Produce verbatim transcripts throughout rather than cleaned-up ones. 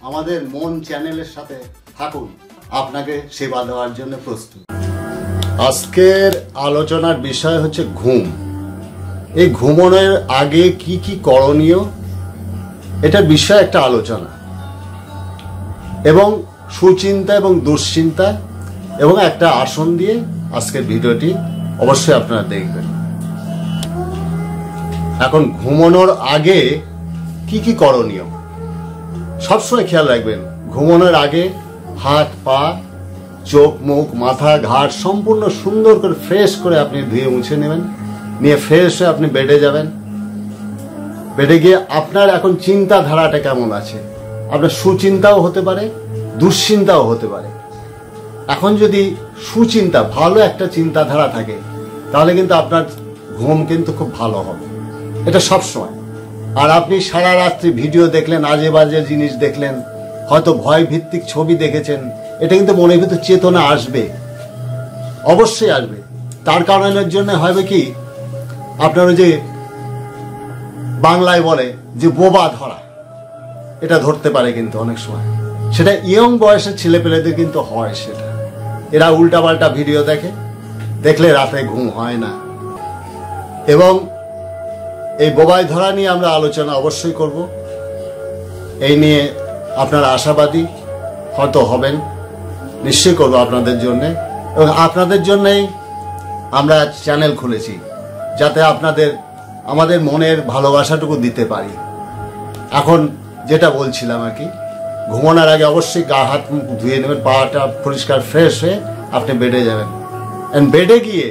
আমাদের মন চ্যানেলের সাথে থাকুন, আপনাকে সেবা দেওয়ার জন্য প্রস্তুত। আজকের আলোচনার বিষয় হচ্ছে ঘুম। এই ঘুমানোর আগে কি কি করণীয়, এটা বিষয় একটা আলোচনা, এবং সুচিন্তা এবং দুশ্চিন্তা এবং একটা আসন দিয়ে আজকের ভিডিওটি অবশ্যই আপনারা দেখবেন। এখন ঘুমানোর আগে কি কি করণীয় সবসময় খেয়াল রাখবেন। ঘুমানোর আগে হাত পা চোখ মুখ মাথা ঘাট সম্পূর্ণ সুন্দর করে ফ্রেশ করে আপনি ধুয়ে মুছে নেবেন, নিয়ে ফ্রেশ হয়ে আপনি বেডে যাবেন। বেডে গিয়ে আপনার এখন চিন্তাধারাটা কেমন আছে, আপনার সুচিন্তাও হতে পারে দুশ্চিন্তাও হতে পারে। এখন যদি সুচিন্তা ভালো একটা চিন্তাধারা থাকে তাহলে কিন্তু আপনার ঘুম কিন্তু খুব ভালো হবে, এটা সবসময়। আর আপনি সারা রাত্রি ভিডিও দেখলেন, আজে বাজে জিনিস দেখলেন, হয়তো ভয় ভিত্তিক ছবি দেখেছেন, এটা কিন্তু মনের ভিতর চেতনা আসবে, অবশ্যই আসবে। তার কারণের জন্য হবে কি, আপনার ওই যে বাংলায় বলে যে বোবা ধরা, এটা ধরতে পারে কিন্তু অনেক সময়। সেটা ইয়ং বয়সের ছেলেপেলেদের কিন্তু হয়। সেটা এরা উল্টাপাল্টা ভিডিও দেখে, দেখলে রাতে ঘুম হয় না। এবং এই বোবাই ধরা নিয়ে আমরা আলোচনা অবশ্যই করব। এই নিয়ে আপনারা আশাবাদী হয়তো হবেন, নিশ্চয়ই করবো আপনাদের জন্য। এবং আপনাদের জন্যই আমরা চ্যানেল খুলেছি, যাতে আপনাদের আমাদের মনের ভালোবাসাটুকু দিতে পারি। এখন যেটা বলছিলাম আর কি, ঘুমানোর আগে অবশ্যই গা হাত মুখ ধুয়ে নেবেন, পাটা পরিষ্কার ফ্রেশ হয়ে আপনি বেডে যাবেন। বেডে গিয়ে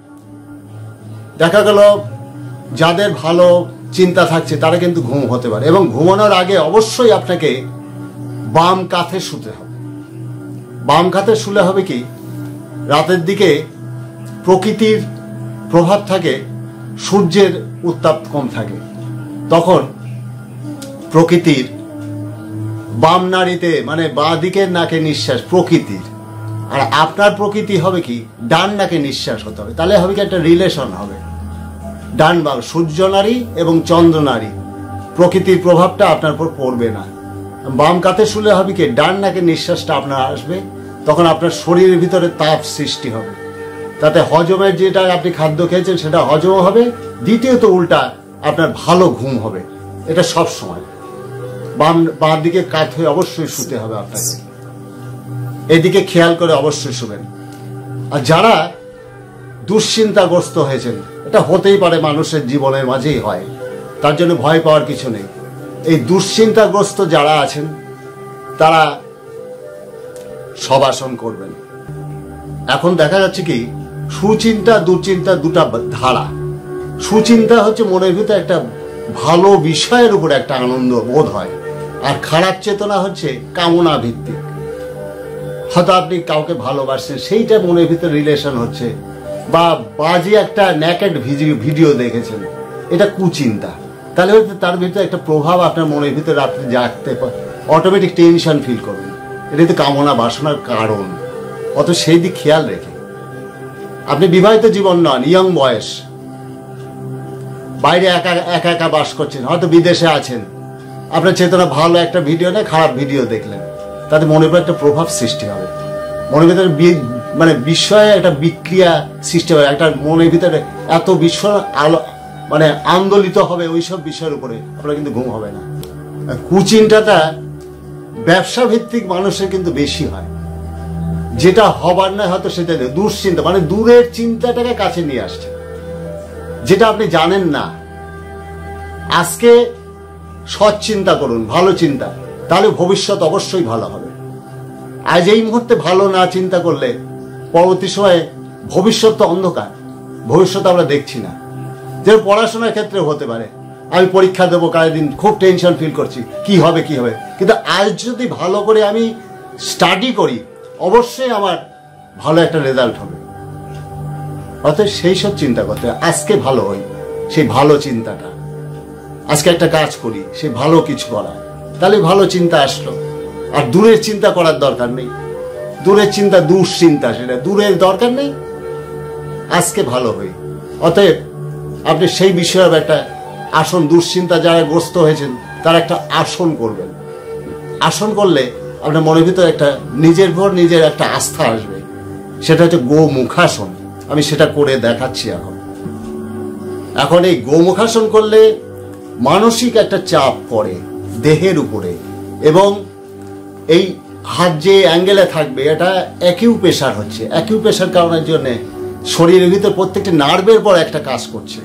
দেখা গেল যাদের ভালো চিন্তা থাকছে তারা কিন্তু ঘুম হতে পারে। এবং ঘুমানোর আগে অবশ্যই আপনাকে বাম কাঁধে শুতে হবে। বাম কাঁধে শুলে হবে কি, রাতের দিকে প্রকৃতির প্রভাব থাকে, সূর্যের উত্তাপ কম থাকে, তখন প্রকৃতির বাম নাড়িতে মানে বাঁ দিকের নাকে নিঃশ্বাস প্রকৃতির, আর আপনার প্রকৃতি হবে কি ডান নাকে নিঃশ্বাস হতে হবে। তাহলে হবে কি একটা রিলেশন হবে, ডান বাম সূর্য নারী এবং চন্দ্র নারী, প্রকৃতির প্রভাবটা আপনার উপর পড়বে না। বাম কাঁধে শুলে হবে কি ডান নাকে নিঃশ্বাসটা আপনার আসবে, তখন আপনার শরীরের ভিতরে তাপ সৃষ্টি হবে, তাতে হজমের যেটা আপনি খাদ্য খেয়েছেন সেটা হজম হবে। দ্বিতীয়ত উল্টা আপনার ভালো ঘুম হবে। এটা সব সময় বাম বাঁ দিকে কাত হয়ে অবশ্যই শুতে হবে আপনাকে, এদিকে খেয়াল করে অবশ্যই শুবেন। আর যারা দুশ্চিন্তাগ্রস্ত হয়েছেন, এটা হতেই পারে, মানুষের জীবনের মাঝেই হয়, তার জন্য ভয় পাওয়ার কিছু নেই। এই দুশ্চিন্তাগ্রস্ত যারা আছেন তারা শবাসন করবেন। এখন দেখা যাচ্ছে কি, সুচিন্তা দুশ্চিন্তা দুটা ধারা। সুচিন্তা হচ্ছে মনের ভিতরে একটা ভালো বিষয়ের উপর একটা আনন্দ বোধ হয়, আর খারাপ চেতনা হচ্ছে কামনা ভিত্তিক। হয়তো আপনি কাউকে ভালোবাসছেন, সেইটা মনের ভিতরে রিলেশন হচ্ছে, বা বাজে একটা ন্যাকেড ভিডিও দেখেছেন, এটা কুচিন্তা। তাহলে হয়তো তার ভিতরে একটা প্রভাব আপনার মনের ভিতরে রাত্রে জাগতে অটোমেটিক টেনশন ফিল করবেন, এটা তো কামনা বাসনার কারণ। অত সেই দিক খেয়াল রেখে আপনি বিবাহিত জীবন নন, ইয়ং বয়স, বাইরে একা একা একা বাস করছেন, হয়তো বিদেশে আছেন, আপনার চেতনা ভালো একটা ভিডিও না খারাপ ভিডিও দেখলেন, তাতে মনের উপর একটা প্রভাব সৃষ্টি হবে, মনের ভিতরে মানে বিস্ময়ে একটা বিক্রিয়া সৃষ্টি হবে, একটা মনের ভিতরে এত বিস্ময় আলো মানে আন্দোলিত হবে ওইসব বিষয়ের উপরে, আপনার কিন্তু ঘুম হবে না। কুচিন্তাটা ব্যবসা ভিত্তিক মানুষের কিন্তু বেশি হয়, যেটা হবার না হয়তো সেটা দুশ্চিন্তা, মানে দূরের চিন্তাটাকে কাছে নিয়ে আসছে, যেটা আপনি জানেন না। আজকে সৎ চিন্তা করুন, ভালো চিন্তা, তাহলে ভবিষ্যৎ অবশ্যই ভালো হবে। আজ এই মুহূর্তে ভালো না চিন্তা করলে পরবর্তী সময়ে ভবিষ্যৎ তো অন্ধকার, ভবিষ্যৎ আমরা দেখছি না। যেমন পড়াশোনার ক্ষেত্রে হতে পারে, আমি পরীক্ষা দেবো কালের দিন খুব টেনশন ফিল করছি, কি হবে কি হবে, কিন্তু আজ যদি ভালো করে আমি স্টাডি করি অবশ্যই আমার ভালো একটা রেজাল্ট হবে। অর্থাৎ সেই সব চিন্তা করতে আজকে ভালো হই, সেই ভালো চিন্তাটা, আজকে একটা কাজ করি, সেই ভালো কিছু করা, তাহলে ভালো চিন্তা আসলো। আর দূরের চিন্তা করার দরকার নেই, দূরের চিন্তা দুশ্চিন্তা, সেটা দূরের দরকার নেই, আজকে ভালো হই। অতএব আপনি সেই বিষয়ে একটা আসন, দুশ্চিন্তা যারা গ্রস্ত হয়েছেন তারা একটা আসন করবেন, আসন করলে আপনার মনের ভিতরে একটা নিজের ভর নিজের একটা আস্থা আসবে, সেটা হচ্ছে গোমুখাসন। আমি সেটা করে দেখাচ্ছি এখন। এখন এই গোমুখাসন করলে মানসিক একটা চাপ পড়ে দেহের উপরে, এবং এই হাত যে অ্যাঙ্গেলে থাকবে এটা অ্যাকিউপ্রেশার হচ্ছে। অ্যাকিউপ্রেশার কারণের জন্য শরীরের ভিতর প্রত্যেকটি নার্ভের পর একটা কাজ করছে,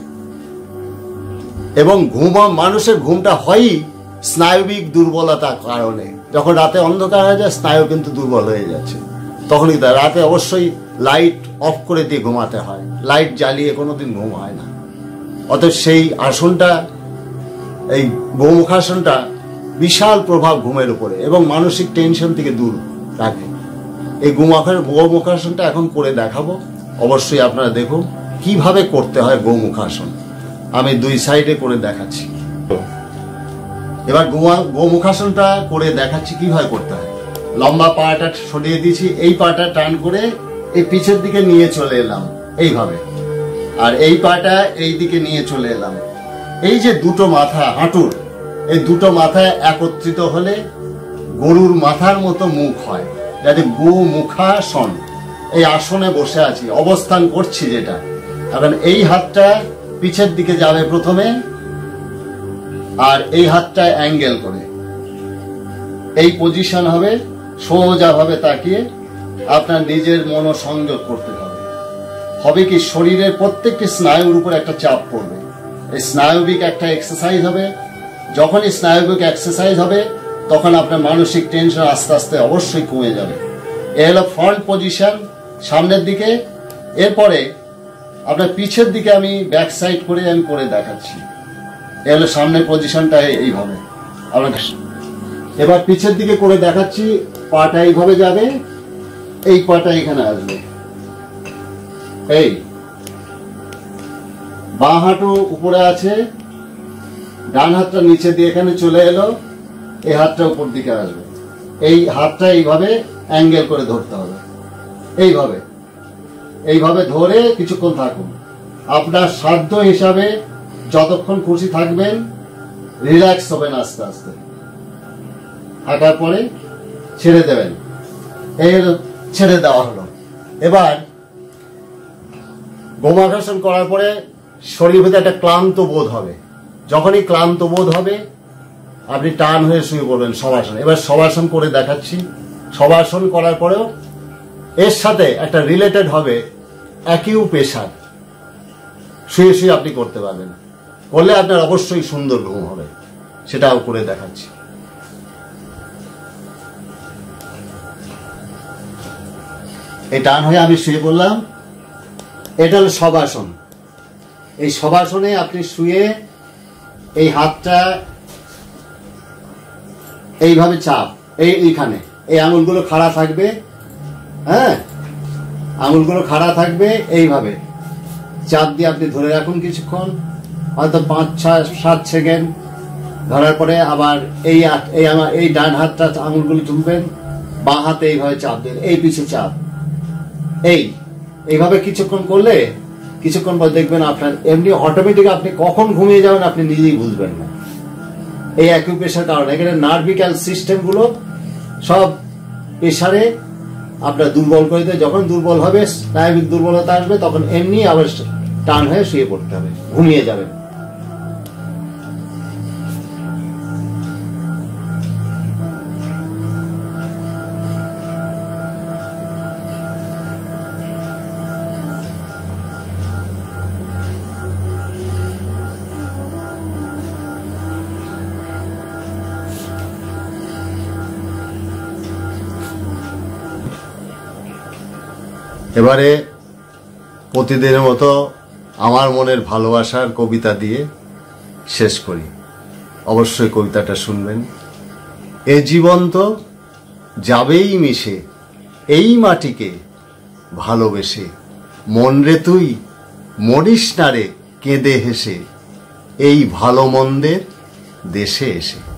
এবং ঘুম মানুষের ঘুমটা হয়ই স্নায়বিক দুর্বলতার কারণে। যখন রাতে অন্ধকার হয়ে যায় স্নায়ু কিন্তু দুর্বল হয়ে যাচ্ছে, তখনই তাই রাতে অবশ্যই লাইট অফ করে দিয়ে ঘুমাতে হয়, লাইট জ্বালিয়ে কোনোদিন ঘুম হয় না। অতএব সেই আসনটা, এই গোমুখাসনটা বিশাল প্রভাব ঘুমের উপরে এবং মানসিক টেনশন থেকে দূর রাখে। এই গোমুখা গোমুখাসনটা এখন করে দেখাবো, অবশ্যই আপনারা দেখুন কিভাবে করতে হয় গোমুখাসন। আমি দুই সাইডে করে দেখাচ্ছি। এবার গোমুখাসনটা করে দেখাচ্ছি কিভাবে করতে হয়। লম্বা পাটা সরিয়ে দিয়েছি, এই পাটা টান করে এই পিছের দিকে নিয়ে চলে এলাম এইভাবে, আর এই পাটা এই দিকে নিয়ে চলে এলাম। এই যে দুটো মাথা হাঁটুর, এই দুটো মাথায় একত্রিত হলে গরুর মাথার মতো মুখ হয়, যাতে গোমুখাসন। এই আসনে বসে আছি, অবস্থান করছি যেটা। এখন এই হাতটা পিছের দিকে যাবে প্রথমে, আর এই হাতটা অ্যাঙ্গেল করে এই পজিশন হবে। সোজা ভাবে তাকিয়ে আপনার নিজের মনোসংযোগ করতে হবে। হবে কি, শরীরের প্রত্যেকটি স্নায়ুর উপর একটা চাপ পড়বে। এই স্নায়বিক একটা এক্সারসাইজ হবে। যখনই স্নায়বিক এক্সারসাইজ হবে তখন আপনার মানসিক টেনশন আস্তে আস্তে অবশ্যই কমে যাবে। এ হলো ফ্রন্ট পজিশন, সামনের দিকে। এরপরে আপনার পিছের দিকে আমি ব্যাক সাইড করে আমি করে দেখাচ্ছি। এ হলো সামনের পজিশনটা এইভাবে। আপনার এবার পিছের দিকে করে দেখাচ্ছি। পাটা এইভাবে যাবে, এই পাটা এখানে আসবে, এই বাঁ হাঁটু উপরে আছে, ডান হাতটা নিচে দিয়ে এখানে চলে এলো, এই হাতটা উপর দিকে আসবে। এই হাতটা এইভাবে অ্যাঙ্গেল করে ধরতে হবে, এইভাবে এইভাবে ধরে কিছুক্ষণ থাকুন। আপনার সাধ্য হিসাবে যতক্ষণ খুশি থাকবেন, রিল্যাক্স হবেন আস্তে আস্তে। থাকার পরে ছেড়ে দেবেন। এই ছেড়ে দেওয়া হলো। এবার গোমুখাসন করার পরে শরীর ভিতরে একটা ক্লান্ত বোধ হবে। যখনই ক্লান্ত বোধ হবে আপনি টান হয়ে শুয়ে পড়বেন শবাসন। এবার শবাসন করে দেখাচ্ছি। শবাসন করার পরেও এর সাথে একটা রিলেটেড হবে অ্যাকিউপ্রেশার। শুয়ে শুয়ে আপনি করতে পারবেন, করলে আপনার অবশ্যই সুন্দর ঘুম হবে। সেটাও করে দেখাচ্ছি। এই টান হয়ে আমি শুয়ে পড়লাম। এটা হলো শবাসন। এই শবাসনে আপনি শুয়ে এই হাতটা এইভাবে চাপ, এই এইখানে এই আঙুলগুলো খাড়া থাকবে। হ্যাঁ, আঙুলগুলো খাড়া থাকবে, এইভাবে চাপ দিয়ে আপনি ধরে রাখুন কিছুক্ষণ, হয়তো পাঁচ ছয় সাত সেকেন্ড। ধরার পরে আবার এই এই আমার এই ডান হাতটা আঙুলগুলো তুলবেন, বাঁ হাতে এইভাবে চাপ দেন, এই পিছে চাপ, এই এইভাবে কিছুক্ষণ করলে কিছুক্ষণ পর দেখবেন আপনার এমনি অটোমেটিক আপনি কখন ঘুমিয়ে যাবেন আপনি নিজেই বুঝবেন না। এই অ্যাকিউপ্রেশার কারণে এখানে নার্ভিক্যাল সিস্টেম গুলো সব প্রেসারে আপনার দুর্বল করে দেয়। যখন দুর্বল হবে, স্নায়বিক দুর্বলতা আসবে, তখন এমনি আবার টান হয়ে শুয়ে পড়তে হবে, ঘুমিয়ে যাবেন। এবারে প্রতিদিনের মতো আমার মনের ভালোবাসার কবিতা দিয়ে শেষ করি। অবশ্যই কবিতাটা শুনবেন। এ জীবন তো যাবেই মিশে, এই মাটিকে ভালোবেসে, মন রে তুই মরিস না রে কেঁদে হেসে, এই ভালো মন্দের দেশে এসে।